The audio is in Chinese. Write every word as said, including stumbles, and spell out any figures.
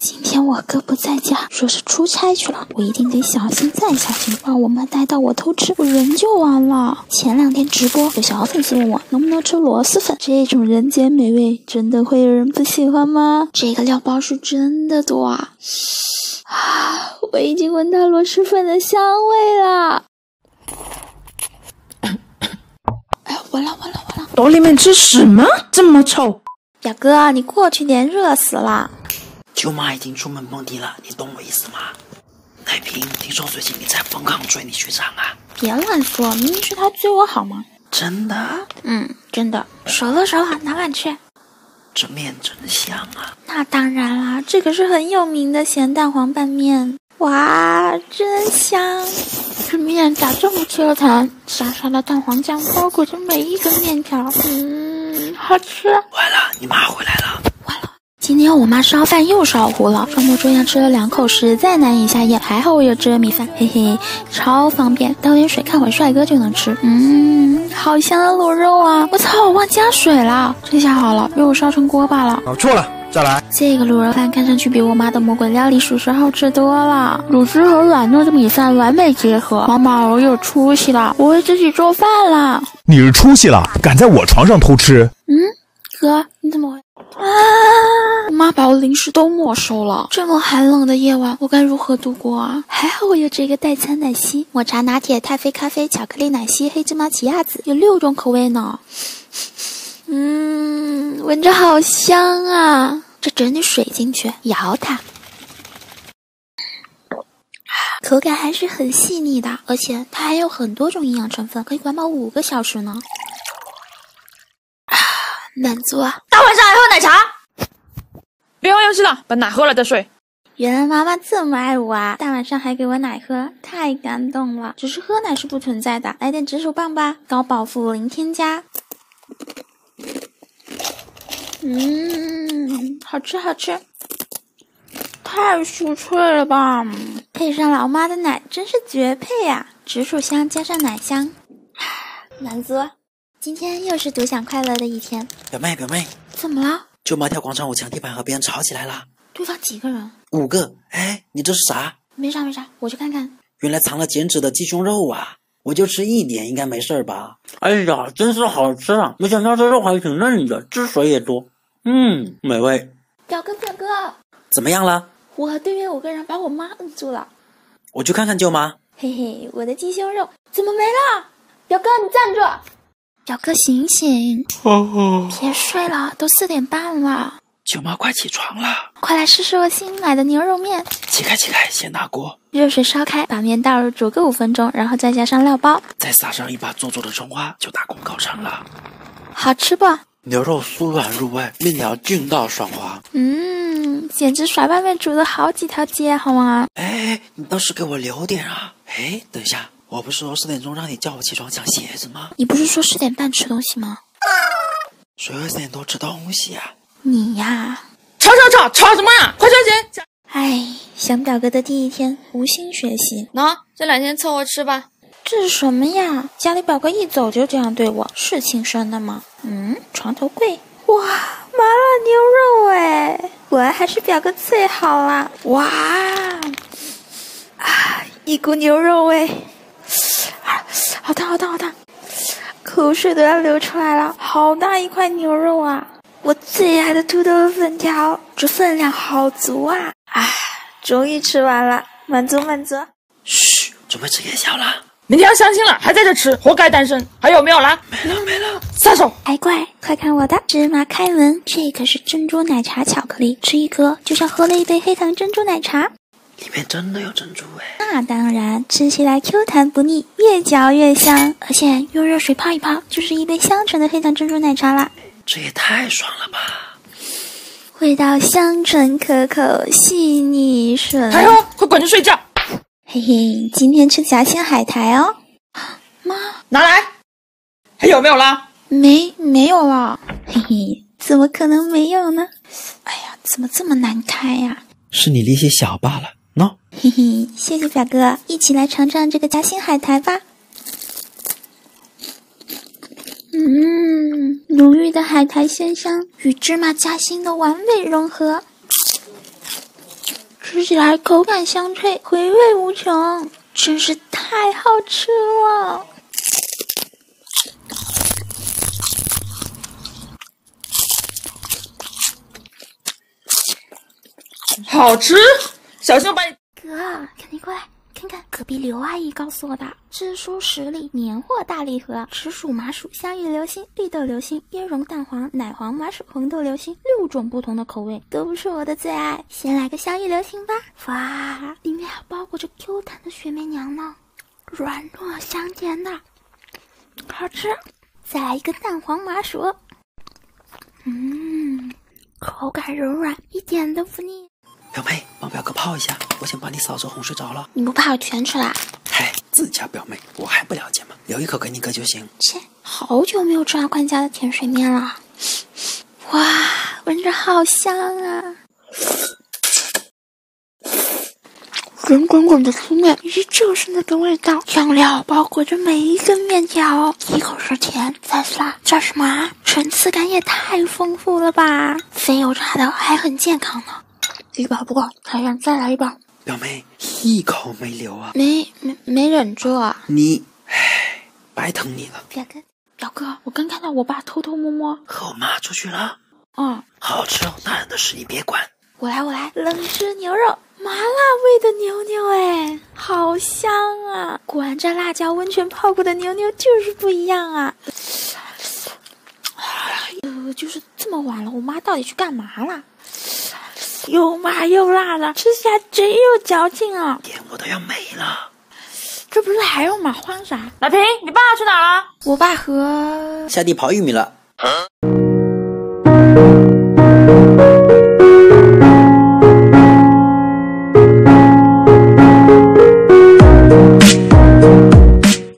今天我哥不在家，说是出差去了，我一定得小心再小心，不然我妈带到我偷吃，我人就完了。前两天直播，有小粉丝问我能不能吃螺蛳粉，这种人间美味，真的会有人不喜欢吗？这个料包是真的多啊！啊，我已经闻到螺蛳粉的香味了。哎呀，完了完了完了！ 兜里面吃什么？这么臭！ 表哥，你过去点，热死了。 舅妈已经出门蹦迪了，你懂我意思吗？奶瓶，听说最近你在疯狂追你学长啊？ 别乱说，明明是他追我好吗？ 真的？ 嗯，真的。熟了熟了，拿碗去。 这面真香啊！ 那当然啦，这可是很有名的咸蛋黄拌面。哇，真香！这面咋这么 Q 弹？沙沙的蛋黄酱包裹着每一根面条，嗯，好吃。 完了，你妈回来了。 完了，今天我妈烧饭又烧糊了，周末这样吃了两口，实在难以下咽。还好我有遮米饭，嘿嘿，超方便，倒点水看会帅哥就能吃。嗯，好香的卤肉啊！我操，我忘加水了，这下好了，被我烧成锅巴了。 搞错了。再来， 这个卤肉饭看上去比我妈的魔鬼料理属实好吃多了，卤汁和软糯的米饭完美结合。妈妈，我有出息了，我会自己做饭了。 你是出息了，敢在我床上偷吃？ 嗯，哥，你怎么会？啊！我妈把我零食都没收了。这么寒冷的夜晚，我该如何度过啊？还好我有这个代餐奶昔，抹茶拿铁、太妃咖啡、巧克力奶昔、黑芝麻奇亚籽，有六种口味呢。嗯，闻着好香啊！这整点水进去，摇它，口感还是很细腻的，而且它还有很多种营养成分，可以管饱五个小时呢。啊，满足啊！ 大晚上还喝奶茶？别玩游戏了，把奶喝了再睡。 原来妈妈这么爱我啊！大晚上还给我奶喝，太感动了。只是喝奶是不存在的，来点紫薯棒吧，高饱腹零添加。嗯，好吃好吃，太酥脆了吧！配上老妈的奶，真是绝配呀、啊！紫薯香加上奶香，满足。今天又是独享快乐的一天。 表妹，表妹， 怎么了？ 舅妈跳广场舞抢地板和别人吵起来了。 对方几个人？ 五个。哎，你这是啥？ 没啥没啥，我去看看。 原来藏了减脂的鸡胸肉啊！我就吃一点，应该没事吧？哎呀，真是好吃啊！没想到这肉还挺嫩的，汁水也多。嗯，美味。 表哥，表哥， 怎么样了？ 我和对面五个人把我妈摁住了。 我去看看舅妈。 嘿嘿，我的鸡胸肉怎么没了？表哥，你站住！表哥，醒醒！ 哦， 别睡了，都四点半了。 舅妈快起床了， 快来试试我新买的牛肉面。 起开起开，先拿锅， 热水烧开，把面倒入，煮个五分钟，然后再加上料包， 再撒上一把做作的葱花，就大功告成了。 好吃不？ 牛肉酥软入味，面条劲道爽滑。 嗯，简直甩外面煮了好几条街，好吗？ 哎，你倒是给我留点啊！哎，等一下，我不是说四点钟让你叫我起床抢鞋子吗？ 你不是说十点半吃东西吗？ 谁会四点多吃东西啊？ 你呀！ 吵吵吵吵什么呀？快穿鞋！ 哎，想表哥的第一天，无心学习。 喏，这两天凑合吃吧。 这是什么呀？家里表哥一走就这样对我，是亲生的吗？嗯，床头柜。哇，麻辣牛肉哎，果然还是表哥最好啦！哇，啊，一股牛肉味，啊，好烫好烫好烫，口水都要流出来了。好大一块牛肉啊！我最爱的土豆粉条，这分量好足啊！啊，终于吃完了，满足满足。 嘘，准备吃夜宵了。 明天要相亲了，还在这吃，活该单身。还有没有啦？ 没了没了， 撒手！ 乖乖，快看我的芝麻开门，这可是珍珠奶茶巧克力，吃一颗就像喝了一杯黑糖珍珠奶茶。 里面真的有珍珠哎！ 那当然，吃起来 Q 弹不腻，越嚼越香，而且用热水泡一泡，就是一杯香醇的黑糖珍珠奶茶啦。 这也太爽了吧！ 味道香醇可口，细腻顺。 太后，快滚去睡觉！ 嘿嘿，今天吃夹心海苔哦。妈， 拿来。还有没有啦？ 没，没有了。嘿嘿，怎么可能没有呢？哎呀，怎么这么难开呀、啊？ 是你力气小罢了。喏， 嘿嘿，谢谢表哥，一起来尝尝这个夹心海苔吧。嗯，浓郁的海苔鲜香与芝麻夹心的完美融合。 吃起来口感香脆，回味无穷，真是太好吃了。 好吃，小心我把你。 哥，赶紧过来看看，隔壁刘阿姨告诉我的，知书十里年货大礼盒，紫薯、麻薯、香芋流心、绿豆流心、椰蓉蛋黄、奶黄、麻薯、红豆流心，六种不同的口味，都是我的最爱。先来个香芋流心吧，哇，里面还包裹着 Q 弹的雪媚娘呢，软糯香甜的，好吃。再来一个蛋黄麻薯，嗯，口感柔软，一点都不腻。 表妹，帮表哥泡一下，我先把你嫂子哄睡着了。 你不怕我全吃啦？ 嗨，自家表妹，我还不了解吗？留一口给你哥就行。 切，好久没有吃阿宽家的甜水面了，哇，闻着好香啊！圆滚滚的粗面，依旧是那个味道，香料包裹着每一根面条，一口是甜，再是辣，这什么啊？层次感也太丰富了吧！非油炸的还很健康呢。一包不够，还想再来一包。 表妹，一口没留啊！ 没没没忍住啊！ 你，唉，白疼你了。 表哥，表哥，我刚看到我爸偷偷摸摸和我妈出去了。 嗯， 好吃哦，大人的事你别管。 我来我来，冷汁牛肉，麻辣味的牛牛，哎，好香啊！果然这辣椒温泉泡过的牛牛就是不一样啊！呃，就是这么晚了，我妈到底去干嘛了？又麻又辣的，吃起来真有嚼劲啊！ 天，我都要没了。 这不是还有吗？慌啥？ 老平，你爸去哪了？ 我爸和下地刨玉米了。